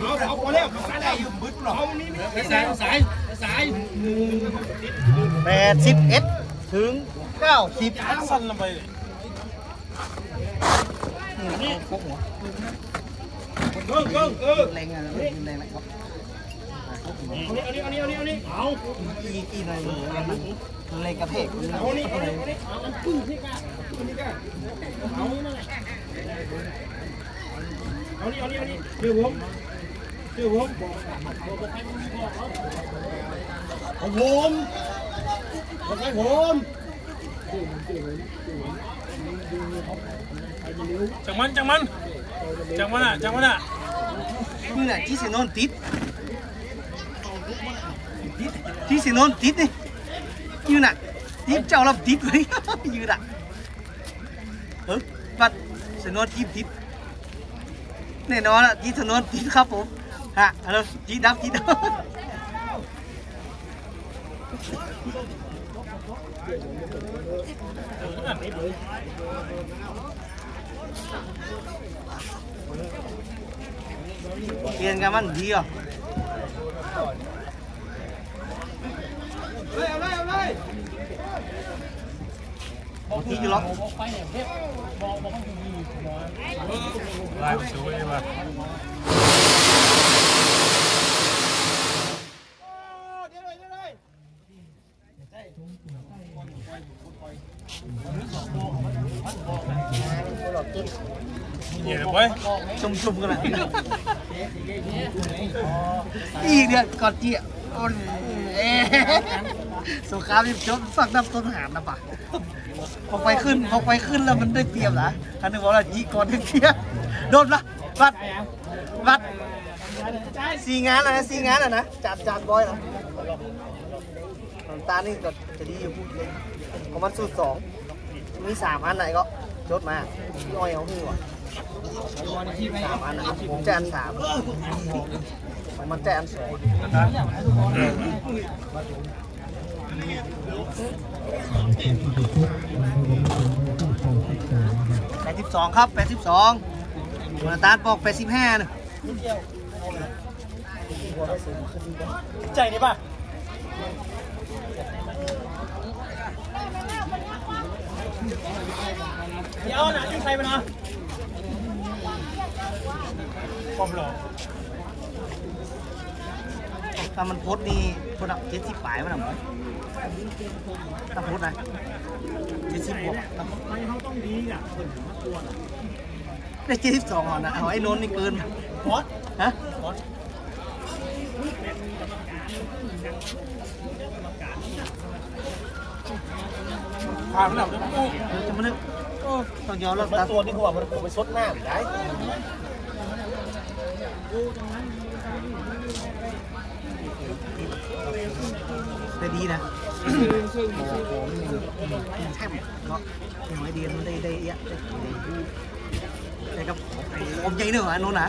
เอาพอแล้วได้อยู่บึ้ดหรอเอานี่สาย 81ถึง90 สั้นลงไปนี่พวกหัวแรงอะไรแรงอะไรครับเอากี่หน่อยมันแรงกระเพกเอานี่ปึ้งที่ก้าเอานี่นั่นแหละเอานี่เชื่อผมจังมันอ่ะนี่แหละที่เสียนอนติดนี่ยืนอ่ะทิปเจ้าเราทิปเลยยืนอ่ะบัดเสียนอนทิปแน่นอนอ่ะที่เสียนอนทิปครับผมฮะฮัลโหลจีดับเปลี่ยนกันมันดีอ่ะที่จะล็อกลายสวยมากเดี๋ยวไปชุ่มกันเลยอีกเนี่ยก่อนเจี๊ยสงครามจบสักน้ำต้นหามนะป่ะพอไปขึ้นแล้วมันได้เปรียบนะคันนึกว่าจีก่อนเที่ยโดนละวัด4 งานนะจานบอยนะตานี่ก็จะดีอยู่พูดเลยของมันสูตร2มี3 อันไหนก็จดมาพี่อ้อยเอาพี่ว่ะ3 อันนะผมจะอัน 3มันจะอัน 282ครับ82มาตาร์บอก85นะใจนี่ป่ะเดี๋ยวนะจิ้งใครไปนะความหล่อถ้ามันโพสนี่โพส70 ปลายมันหรอถ้าโพสนะ70 บวกไม่เขาต้องดีอ่ะคนถึงมากวนได้72อ่ะนะเอาไอ้นนท์นี่เกินพอดฮะผ่านแล้วจะมานึกต้องยอมรับตัวนี่หัวมันไปซดหน้าได้แต่ดีนะแช่เนาะอย่างไรดีมันได้เยอะได้กับผมใจหนึ่งอ่ะนู้นนะ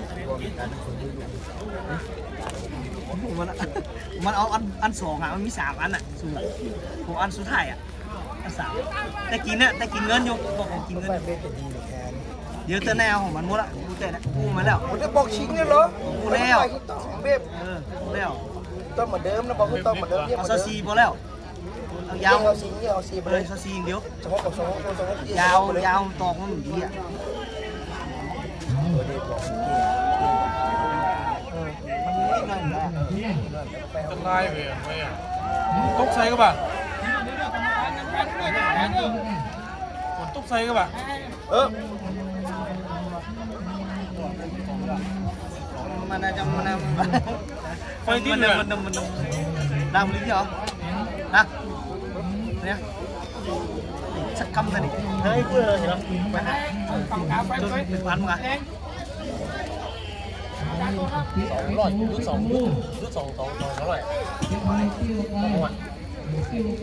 มันเอาอัน 2อ่ะมันมี3 อันอ่ะผมอันสุดท้ายอ่ะอัน 3แต่กินเงินอยู่บอกกินเงินเดี๋ยวจะแนวของมันหมดละกูแต่นะกูมาแล้วมันจะบอกชิงเนี่ยเหรอกูแล้วกูแล้วต้องเหมือนเดิมนะบอกคือต้องเหมือนเดิมเอาซอซีพอแล้วยาวเอาซีไปเลยซอซีเดียวเฉพาะกับยาวตอกมันดีอ่ะจะไล่ไปอ่ะตุ๊กใส่ก็ป่ะตุ๊กใส่ก็ป่ะมันจะไฟดิ้นเลยมันดำลิ้นเหรอนะเนี่ยสักคำสิเฮ้ยพูดเลยเหรอไปหาจนเป็นพันมายุด200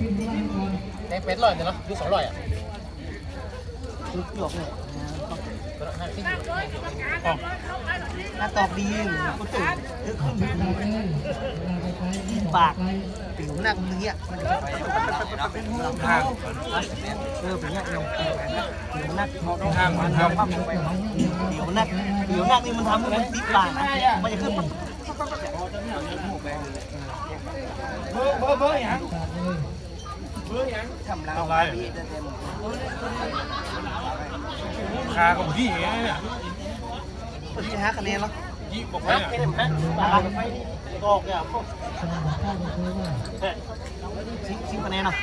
แต่เป็ด100เนาะยุด200อ่ะยุดหยอกเนี่ยถ้าตอบดีก็ตื่นปากผิวหนักเนี้ยมันจะเป็นหัวทางเป็นเนี้ยผิวหนักมันทำผิวหนักนี่มันทำให้มันติดปากมันจะขึ้นเบอร์อย่างทำอะไรคาของพี่เนี่ยที่5คะแนนแล้วยี่บอกไปเนี่ยก็ออกเนี่ย10คะแนนเนาะ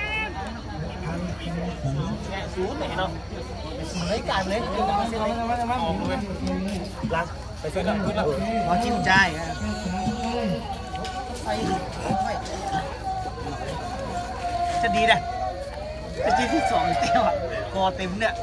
ศูนย์ไหนเนาะเลยการเลยออกเลยล้างไปเสร็จแล้วขึ้นแล้วรอจิ้มใจจะดีนะจะจิ้มที่2เตี้ยวอ่ะคอเต็มเนี่ย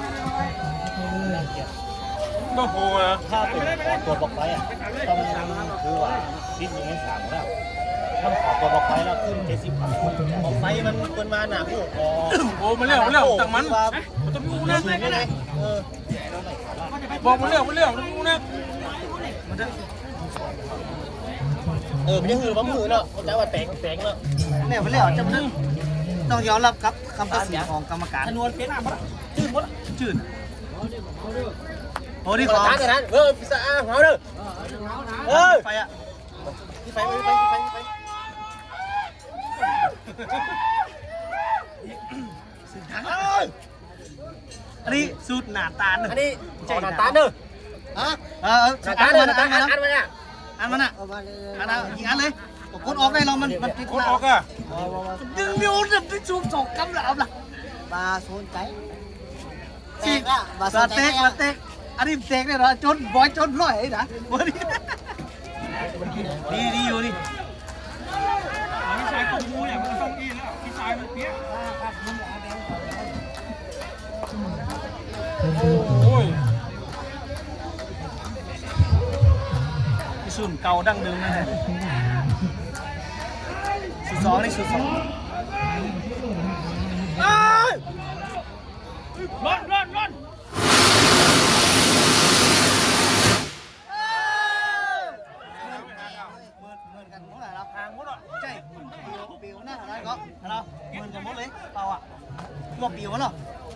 ก็โหนะถ้าเป็นตัวบอกไปอ่ะต้องคือว่าดิ้นยังไม่3แล้วถ้าขอตัวบอกไปแล้วขึ้น70บอกไปมันเป็นมาหนาผู้โอ้มันเรื่องต่างมันต้องมีงูนะบอกมันเรื่องต้องมีงูนะไม่ใช่คือว่ามือเนาะแต่ว่าแตกเนาะเนี่ยมันเรื่องจะต้องยอมรับครับคำตัดสินของกรรมการนวลเป็นจืดโอ้ดิขอทานพิซซ่าเอาเด้อไฟอ่ะไฟสุดท้ายอันนี้สูตรหนาตาลอันนี้หนาตาลเด้อฮะหนาตาลเด้ออันมันอ่ะอันยิงอันเลยกดออกได้เรามันติดกดออกอ่ะดึงนิ้วจะไปชู2 กำลังละบาโซนใจสิบาเต็กอันนี้เต็กเนี่ยเหรอจนบอยจนร้อยนะดีอยู่นี่พี่ชายของมูเนี่ยมันต้องกินแล้วพี่ชายมันเปี้ยโอ้ยสูตรเก่าดั้งเดิมนะฮะสูตร2นี่สูตร2 ร้อนใช่ปิวหน้าอะไรก็เราเหมือนกันหมดเลยเปล่าอ่ะตัวปิวมั้งเหรอ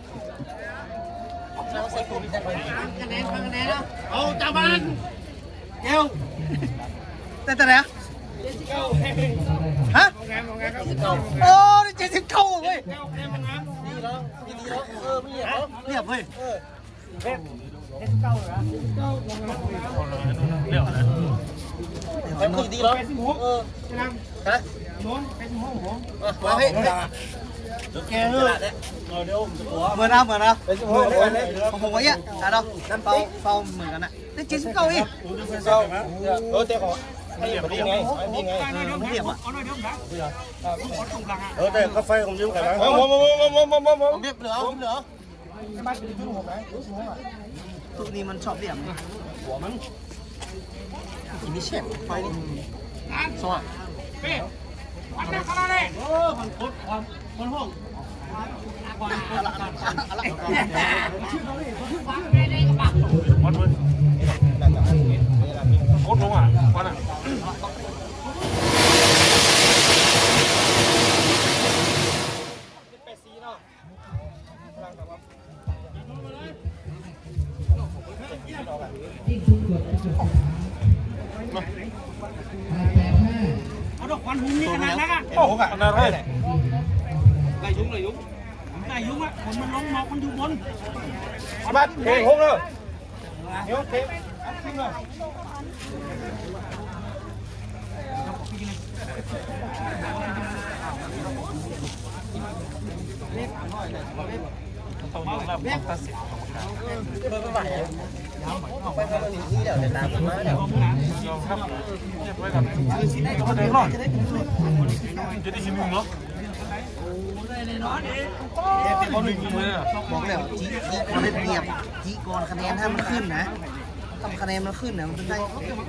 เราใส่ปุ๋ยใส่ปุ๋ยคะแนนแล้วเอาจาบันเก้วแต่ไหนฮะโอ้นี่79เว้ยดีแล้วไม่เรียบเว้ยเรียบเลยแค่คุยดีแล้วฮะโน้นเป็นห้องผมมาให้แกเเหมือนเอาผมว่าเนี่ยเราเฝ้าเหมือนกันนะได้79อีกเตะขอให้ดีไงเรียบอ่ะแต่กาแฟผมยืมใครบ้างเรียบเหลือทุกนี้มันชอบเรียบหัวมันกินนี่เช็ดไฟนี่สวัสดีอันนี้ขนาดนี้มันโคตรคนห้องวันเลยโคตรลงอ่ะวันอ่ะเอาดอกควันหุ่นนี่ขนาดนั้นอ่ะโอ้โหขนาดนั้นไล่ยุงอ่ะมันล้มหมอกมันอยู่บนบัดเฮ้ยหงเลยเดี๋ยวเทขึ้นเลยตัดสินไม่ไหวไปทำอะไรนี่เดี๋ยวตามมาเดี๋ยวครับไว้กับจะได้รอดจะได้ชิ้นหนึ่งเนาะบอกแล้วจีมันได้เปรียบจีก่อนคะแนนถ้ามันขึ้นนะทำคะแนนมันขึ้นเนี่ยมันได้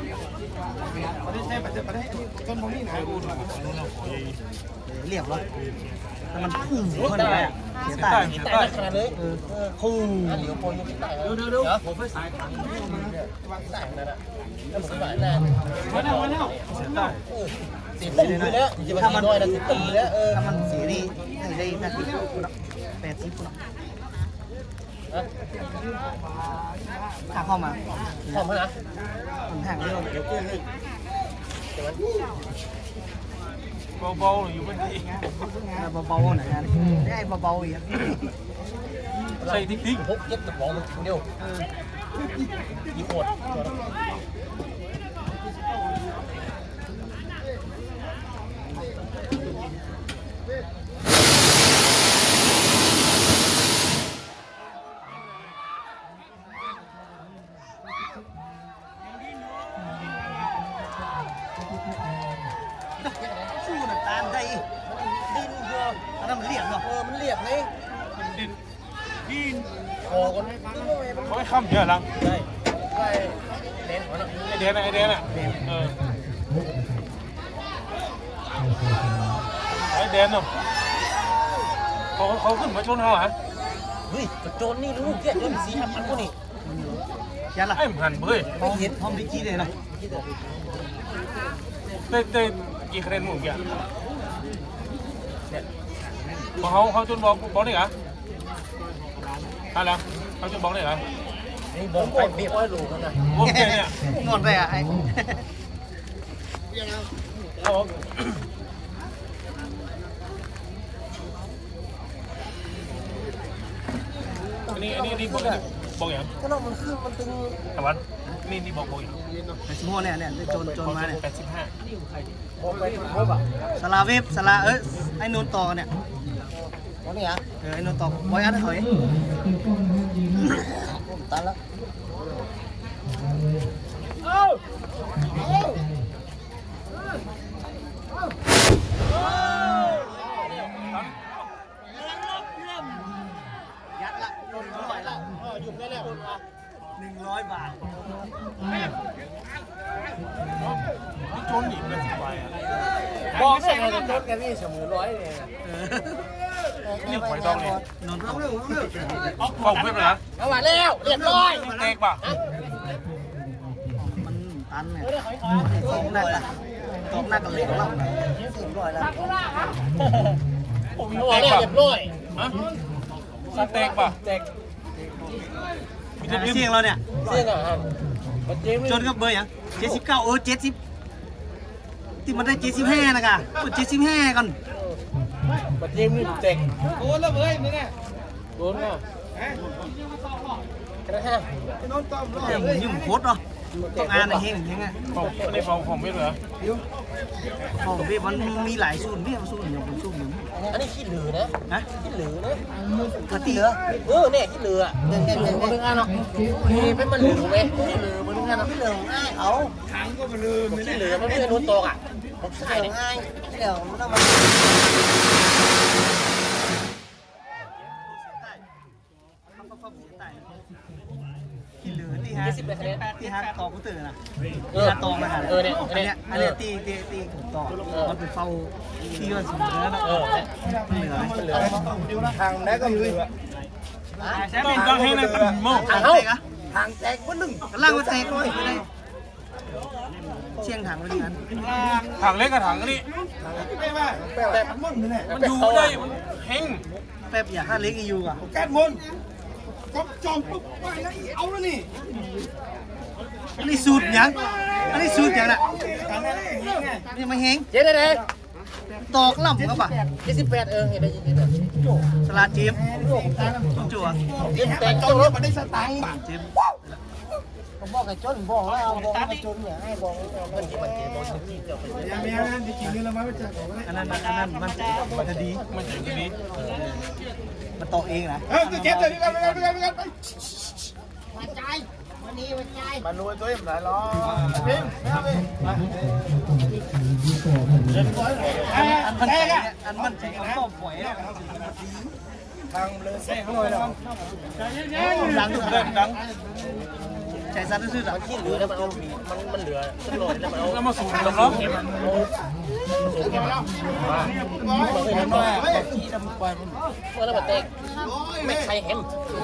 เรียบร้อยแต่มันพุ่งขึ้นไปอ่ะเสียตายแต่ขนาดเลยพุ่งเหลียวโคนยังตายเดี๋ยวผมไปสายถังตายนั่นแหละแล้วผมไปแน่มาแล้วเสียตายสิบปีแล้วจะมาน้อยนะ10 ปีแล้วถ้ามันเสียนี่ได้นาที80คนถ้าเข้ามาพร้อมนะมันห่างเรื่องเบาๆอยู่บนนี้เบาๆหน่อยนะได้เบาๆอีกใส่ทิ้งพกเก็บกระป๋องมันเดียวยี่ขวดสู้น้ำตาลได้ดินเยอะแล้วมันเรียบเนาะมันเรียบไงดินคอกันเขาให้ข้ามเยอะลังได้เด่นหัวน่ะไอเดนอ่ะไอเดนเนาะเขาขึ้นมาชนเขาฮะเฮ้ยกระโจนนี่ลูกเกี้ยโจน4,000กูนี่ยันละไอ้หันเบ้ยไม่เห็นพร้อมดิกี้เลยนะได้กี่คะแนนหมู่กี่เขาจนบอกได้เหรออะไรเขาจนบอกได้เหรอนี่บอกไปเบี้ยอ้อยลูกกันนะโอเคเนี่ยงอนไปอ่ะไอ้อันนี้บอกอย่างก็น้องมันขึ้นมันตึงแต่วันนี่บอกอย่าง 85เนี่ยจนมาเนี่ย 85 บอกไปครบอ่ะสลาเวฟสลาไอ้นูนต่อเนี่ยวันนี้อ่ะไอ้นูนต่อไว้อันถอยตายแล้วยัดละลงร้อยละหยุดได้แล้ว 100 บาทนี่จนหนีเป็น10 ใบอ่ะบอกใส่กระโจนกันนี่เสมอ100เลยนี่หวยต้องเลยนนท์เอาบอกไม่เป็นไรเอามาแล้วเรียบร้อยเตกป่ะมันตันเนี่ยตกหนักอะตกหนักกันเลยเรา100แล้วเอาเรียบร้อยฮะเตกป่ะเตกเสียงเราเนี่ยเสียงอ่ะจนก็เบอร์ยัง79 70ที่มันได้75นะกะ75กันบัดเจมนี่เตกโดนแล้วเว้ยมึงอ่ะโดนอ่ะกระทั่งโดนต้อมเลยยุ่งโคตรเนาะต้องอ่านในเฮงอย่างเงี้ยในผมไม่เหรอของพี่มันมีหลายสูตรพี่สูตรอย่างผมสูตรหนึ่งอันนี้ขี้เหลือนะขี้เหลือนะกระตีเหลือเนี่ยขี้เหลือเนี่ยมันเป็นงานเนาะเป็นมันเหลือไหมขี้เหลือมันเป็นงานเนาะขี้เหลือง่ายเขาทางก็มันเหลือขี้เหลือมันไม่ใช่นุ่นโตอ่ะผมใส่ง่ายเดี๋ยวมันต้องมาที่เหลือที่ฮะต่อกูตื่นนะที่ฮะตองนะฮะอันนี้ตีต่อมันเป็นเฝ้าที่ว่าสูงแล้วนะเหลือทางได้ก็เหลือต้องให้ในตันโม่ทางแตกอะทางแตกวันหนึ่งล่างก็แตกเลยไม่ได้เชียงถังวันนี้กันถังเล็กกับถังนี่แบบมุ่นเนี่ยมันอยู่ได้มันเฮงแป๊บอย่าห้าเล็กอีอยู่อ่ะแก๊สมุ่นก็จอมปุ๊บไปแล้วเอาแล้วนี่อันนี้สูตรยังอันนี้สูตรยังน่ะนี่มาเฮงเจ๊ได้เลยตอกล่ำครับป่ะ 78เห็นได้ยินได้สลัดจีบจั่วแต่จนแล้วมันได้สตังค์จีบผมบอกให้จนบอกแล้วเอาบอกให้จนเนี่ยให้บอกมันจะมันจะบอกที่เจ้าไปยังไม่ได้กินเนื้อละมั้ยมันจะอันนั้นมันจะดีมันตอกเองนะเก็บเลยไปใจวันนี้วันใจมันรวยตัวเองหลายล้อพิงอันมันใจเขาต้มฝอยทางเลยเซ่หน่อยแล้วดังใจสั้นซื่อๆอ่ะมันขี้เหลือแล้วมันเอามันเหลือสักหน่อยแล้วมันเอาแล้วมาสูงกับล้อสูงแค่ไหนมันเคยทำมาขี้ดำปล่อยมันแล้วมันเตะไม่ใช่เห็ม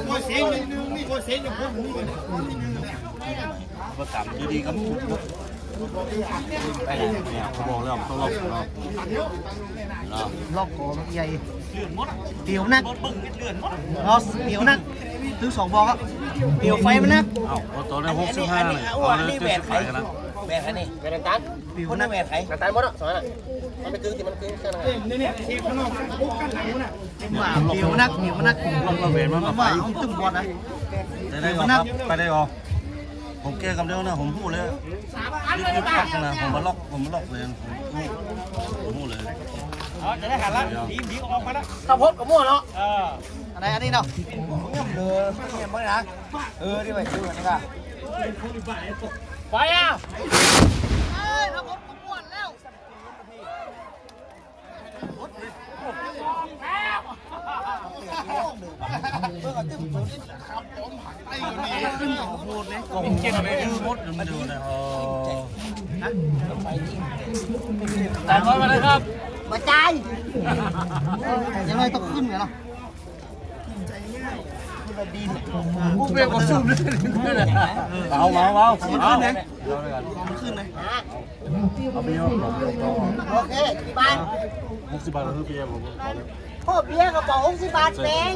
มาต่ำดีๆครับไปเนี่ยเขาบอกแล้วต้องล็อกลอกคอใหญ่เลื่อนมดเดี๋ยวนักรถบึ้งเลื่อนมดเนาะเดี๋ยวนักถึง2 บอกครับเดี๋ยวไฟมันนักเอ้าตอนนี้65เลยอันนี้แหวนไขแหวนไขนี่แหวนตันคนนั้นแหวนไขตันหมดอ่ะสองอ่ะมันเป็นกึ่งที่มันกึ่งแค่นั้นเนี่ยเทปข้างนอกกันหลังน่ะเดี๋ยวนักลองระเบิดมันมาไปห้องตึ้งบอลนะได้ออกครับไปได้ออกผมแก้กับเรื่องนะผมพูดเลยยึดปักนะผมมาล็อกเลยผมพูดเลยจะได้หันละดีออกมาละข้าวโพดกับมั่วเนาะอันนี้เนาะเนี่ยไม่นะที่ไปซื้อนี่ค่ะไปอ่ะถ้าผมม้วนแล้วพูดเลยผมเก่งเลยมดมันดูนะแต่ร้อยมาเลยครับมาใจยังไงต้องขึ้นกันเนาะกูเบรกก็ซูมเลยเบามันขึ้นเลยมันขึ้นเลยเอาไปเยอะโอเคบ้าน 60 บาทคือเบียร์ผมพ่อเบียร์กระเป๋า60 บาทแพง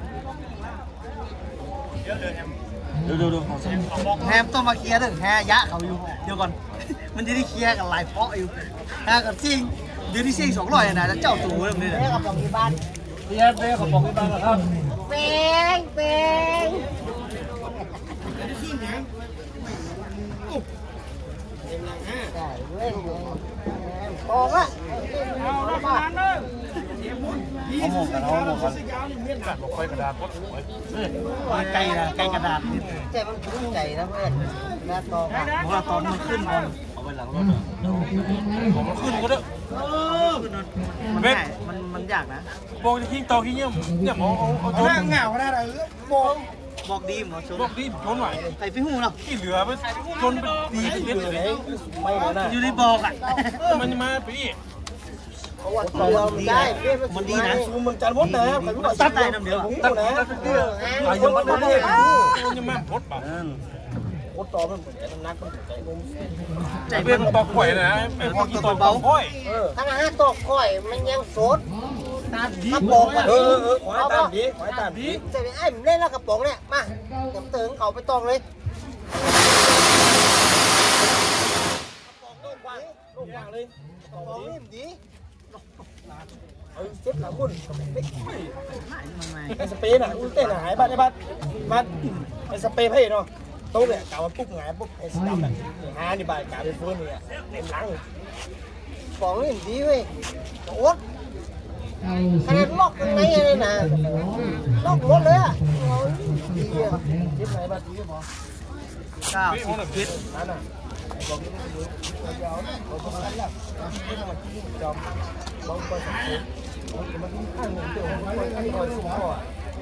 ดูแฮมต้องมาเคลียร์เรื่องแฮยะเขาอยู่เดี๋ยวก่อนมันจะได้เคลียร์กันหลายเพาะอยู่แฮกับทิ้งเดี๋ยวที่เสี่ยง200นะจะเจ้าตัวเรื่องนี้เลยเบียร์กระเป๋าที่บ้านเบียร์เขาบอกที่บ้านนะครับแพงออกละเขาหมกกันบอกไฟกระดาษพดไก่กระดาษใจมันขึ้นใจนะเพื่อนหน้าตองเพราะว่าตอนมันขึ้นบอลเอาไปหลังรถผมมันขึ้นก็ได้มันยากนะบอกจะทิ้งต่อขี้เงี้ยเนี่ยเอาจนเงาขนาดไหนบอกดีมั้งชนบอกดีจนไหวไอ้พี่หูเนาะที่เหลือไปจนไปดีเล็ดเลยไม่เลยนะอยู่ในบอกอ่ะมันมาไปดิเขาว่าตัวได้มันดีนะซูมมันจันวดนะใครรู้ว่าตัดได้น้ำเดียวตัดนะอายุมันได้ยังมาพดป่ะวดต่อมันเหมือนกันนักมันใจงมใจเป็นตอกข่อยนะเป็นพวกตอกเบาข่อยถ้าตอกข่อยมันยังสดกระป๋องอ่ะขอให้ตามดีขอให้ตามดีจะเป็นไอ้เล่นแล้วกระป๋องเนี่ยมาจำเติงเขาไปตองเลยลูกวางเลยกระป๋องนี่ดีเจ็บหลังคุณไอ้สเปนอ่ะอุ้ยเต้นหายบ้านได้บ้านไอ้สเปนให้เนาะโต๊ะเนี่ยกล่าวว่าปุ๊บหงายปุ๊บไอ้สตัมแบบหานี่บ้านกล่าวเป็นฟื้นเนี่ยเต็มหลังของนี่ดีเว้ยโอ๊ตขนาดล็อกข้างในเลยนะล็อกหมดเลยอ่ะดีอ่ะเจ็บไหนบ้านดีพอ 90 คิดนั่นน่ะไอ้บอกนี่มันอยู่ยาวๆเขาต้องรับที่มันที่จอมบางคนสังเกตมันข้างหนึ่งเดี๋ยวมันไม่ได้สิบข้อ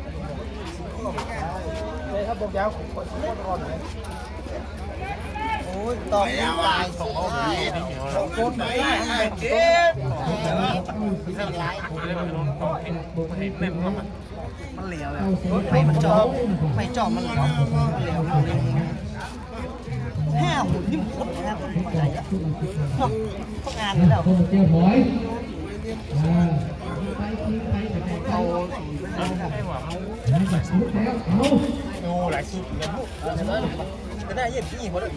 เลยครับบอกยาวผมขอชี้ว่าก่อนไหนโอ้ยต่อตายสองคนไม่ได้เจ็บมันเหลวเลยไฟมันจ่อมันเหลว5 หุ่นนี่มันโคตรนะใหญ่อะต้องงานนี่แล้วเอาโอ้หลายสุดเงินลูกจะได้เย็นที่หมดเลย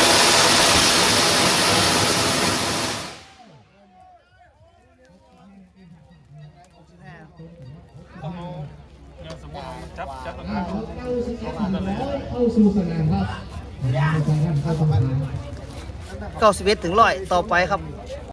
จับเข้าสู่สนามครับเข้าสู่สนาม 91 ถึง 100ต่อไปครับ